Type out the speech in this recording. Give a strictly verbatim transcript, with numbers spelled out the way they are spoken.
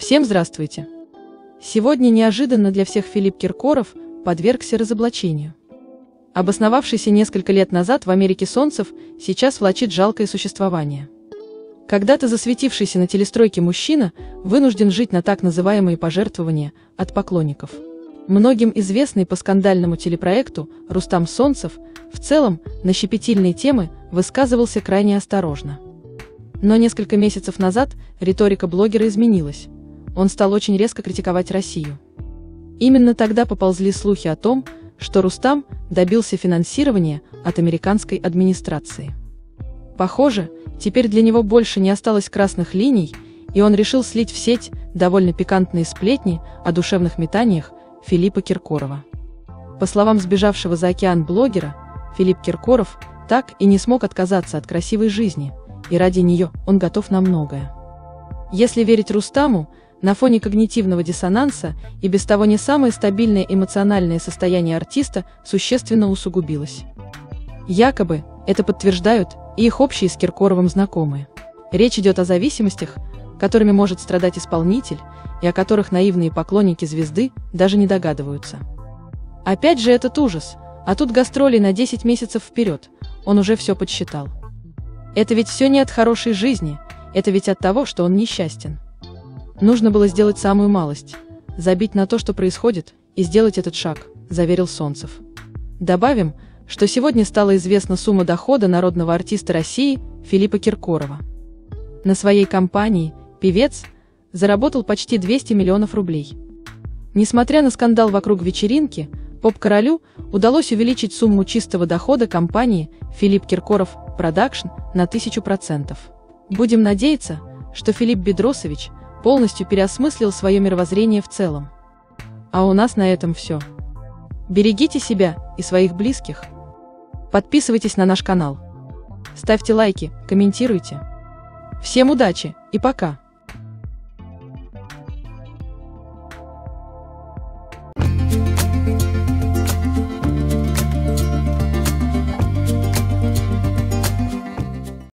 Всем здравствуйте! Сегодня неожиданно для всех Филипп Киркоров подвергся разоблачению. Обосновавшийся несколько лет назад в Америке Солнцев сейчас влачит жалкое существование. Когда-то засветившийся на телестройке мужчина вынужден жить на так называемые пожертвования от поклонников. Многим известный по скандальному телепроекту Рустам Солнцев в целом на щепетильные темы высказывался крайне осторожно. Но несколько месяцев назад риторика блогера изменилась. Он стал очень резко критиковать Россию. Именно тогда поползли слухи о том, что Рустам добился финансирования от американской администрации. Похоже, теперь для него больше не осталось красных линий, и он решил слить в сеть довольно пикантные сплетни о душевных метаниях Филиппа Киркорова. По словам сбежавшего за океан блогера, Филипп Киркоров так и не смог отказаться от красивой жизни, и ради нее он готов на многое. Если верить Рустаму, на фоне когнитивного диссонанса и без того не самое стабильное эмоциональное состояние артиста существенно усугубилось. Якобы это подтверждают и их общие с Киркоровым знакомые. Речь идет о зависимостях, которыми может страдать исполнитель, и о которых наивные поклонники звезды даже не догадываются. Опять же этот ужас, а тут гастроли на десять месяцев вперед, он уже все подсчитал. Это ведь все не от хорошей жизни, это ведь от того, что он несчастен. Нужно было сделать самую малость, забить на то, что происходит, и сделать этот шаг, заверил Солнцев. Добавим, что сегодня стала известна сумма дохода народного артиста России Филиппа Киркорова. На своей компании певец заработал почти двести миллионов рублей. Несмотря на скандал вокруг вечеринки, поп-королю удалось увеличить сумму чистого дохода компании Филипп Киркоров Продакшн на тысячу процентов. Будем надеяться, что Филипп Бедросович полностью переосмыслил свое мировоззрение в целом. А у нас на этом все. Берегите себя и своих близких. Подписывайтесь на наш канал. Ставьте лайки, комментируйте. Всем удачи и пока!